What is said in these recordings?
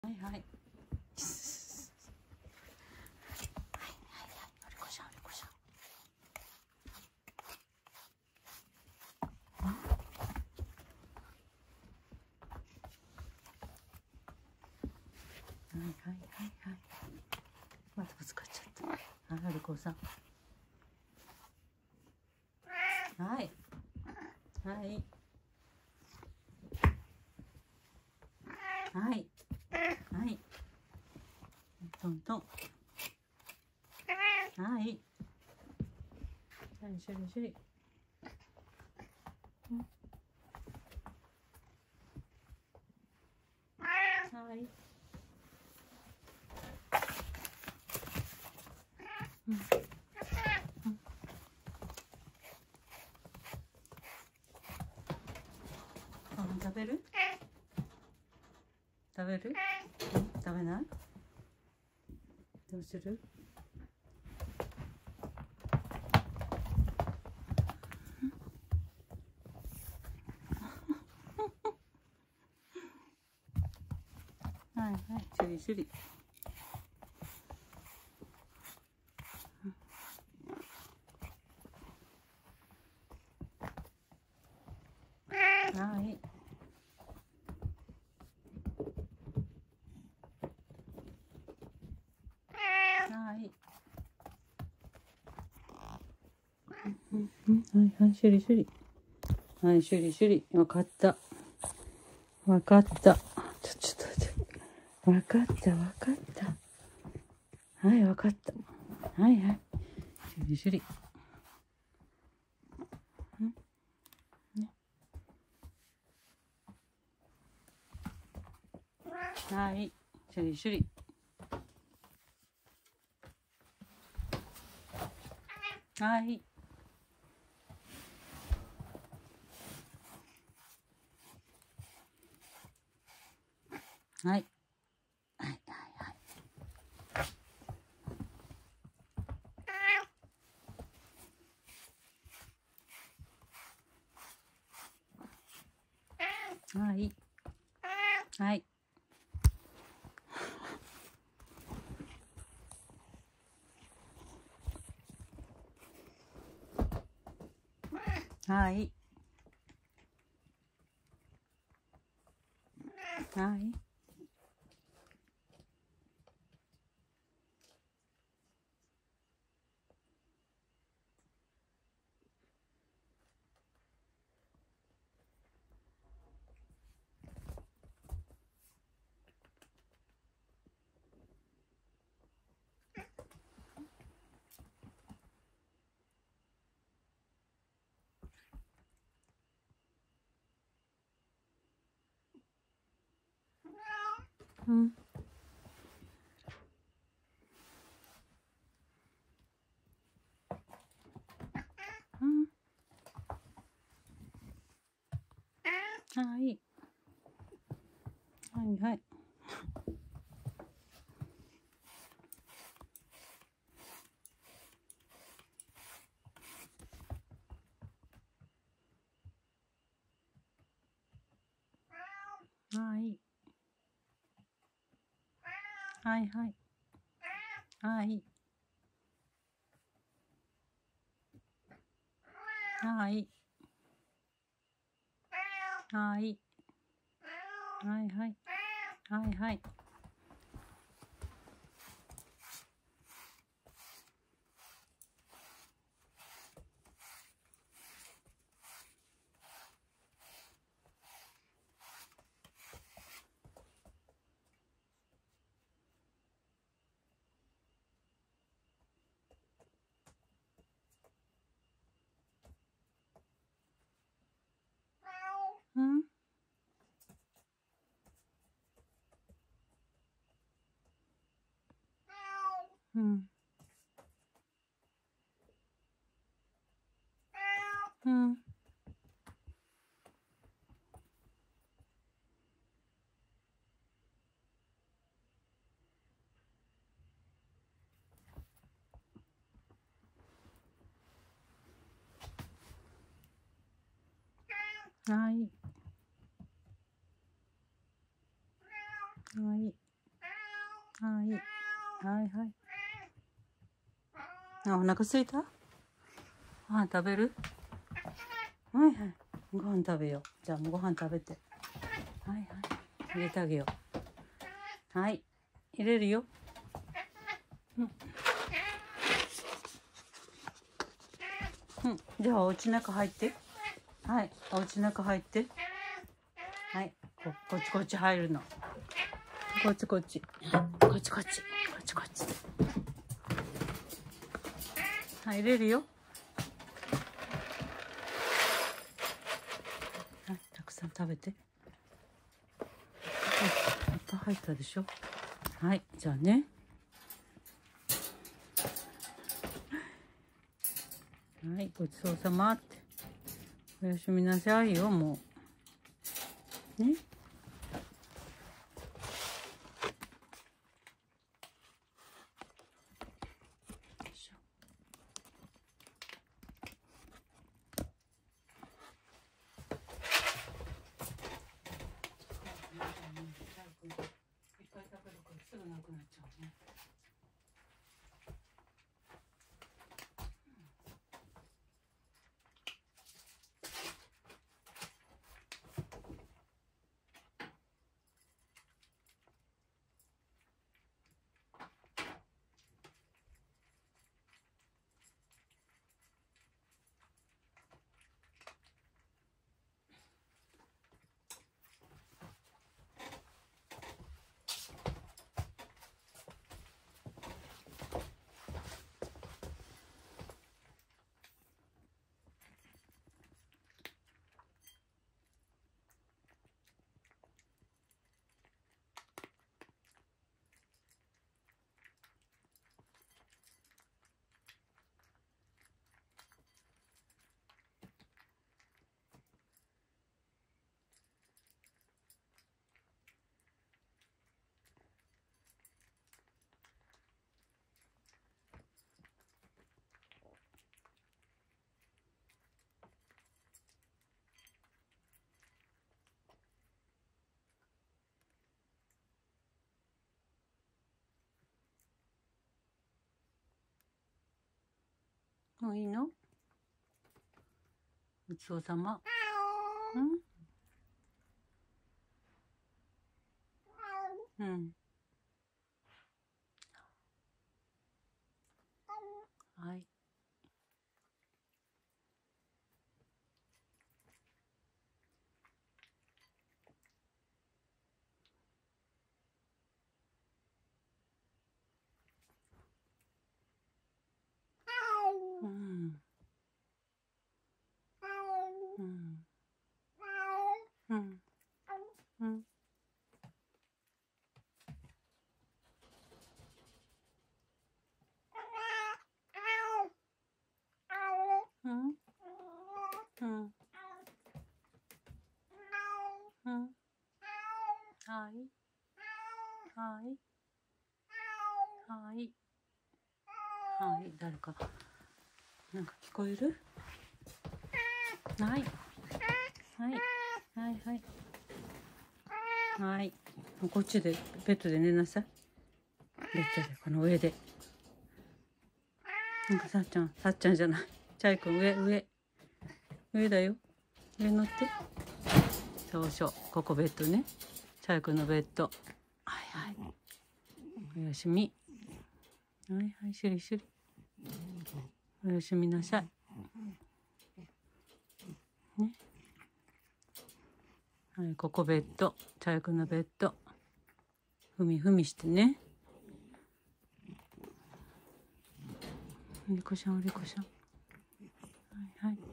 はいはい。はいはいはい、おりこさん、おりこさん。はいはいはいはい。またぶつかっちゃった。はい、おりこさん。はい。はい。はい。はい。トントン。はい。はい、シュリシュリ。はい。ご飯食べる？食べる？食べない？どうする？はいはい、シュリシュリ。はい。はい。はいはい、シュリシュリ。はい、シュリシュリ。わかった。わかった。ちょっと待って。わかった、わかった。はい、わかった。はいはい。シュリシュリ。はい、シュリシュリ。はい。はい。はいはいはい。はい。はい。はい。はい。うん。うん。はい。はいはい。はい。はいはい。はい。はい。はい。はいはい。はいはい。うん。うん。うん。はい。はい。 はい。はいはい。あ、お腹すいた？ご飯食べる？はいはい。ご飯食べよう。じゃあもうご飯食べて。はいはい。入れてあげよう。はい。入れるよ。うん。うん。じゃあお家の中入って。はい。お家の中入って。はい。こっちこっち入るの。こっちこっち。こっちこっち。こっちこっち。はい、入れるよ。はい、たくさん食べて。いっぱい入ったでしょ。はい、じゃあね。はい、ごちそうさまって。おやすみなさいよ、もう。ね。いっぱい食べるからすぐなくなっちゃうね。もういいの？ごちそうさま。うん。うん。はい。うん。うん。うん。うん。うん。うん。うん。はい。はい。はい。はい。誰か。なんか聞こえる？はい。はい。はいはい。はい。こっちで、ベッドで寝なさい。ベッドで、この上で。なんかさっちゃんじゃない。チャイ君上だよ。上乗って。そうそう。ここベッドね。チャイ君のベッド。はいはい。おやすみ。はいはい、しゅりしゅり。おやすみなさい。ね。はい、ここベッド。チャイ君のベッド。ふみふみしてね。おりこしゃん、おりこしゃん。はいはい。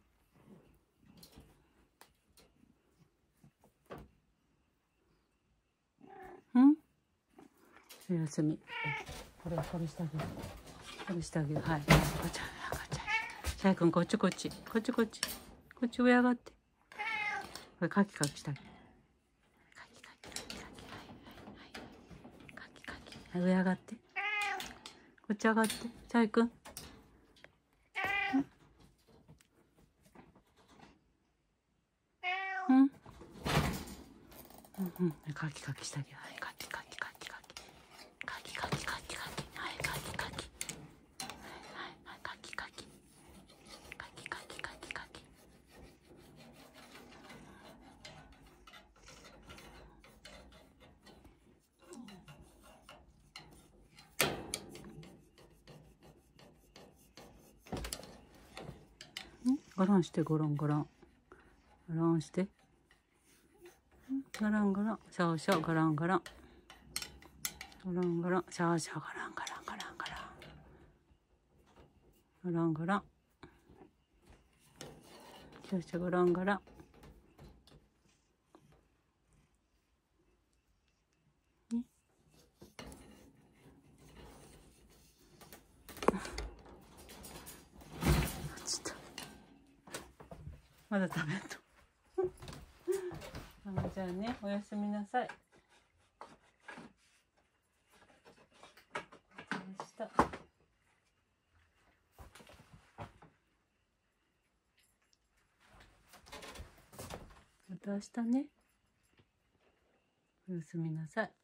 うん。おやすみ。これしてあげる。これしてあげる。はい。赤ちゃん。チャイ君、こっち。こっち上上がって。これ、カキしてあげる。カキ。カキ。はい、上上がって。こっち上がって。チャイ君。うん。カキしてあげる。はい、カキ。カガランしてゴロンゴロン。ガランして。ガランガラン。シャオシャオガランガラン。ガランガラン。シャオシャオガランガランガランガラン。ガランガラン。シャオシャオガランガラン。まだ食べんとじゃあね、おやすみなさい。また明日ね。おやすみなさい。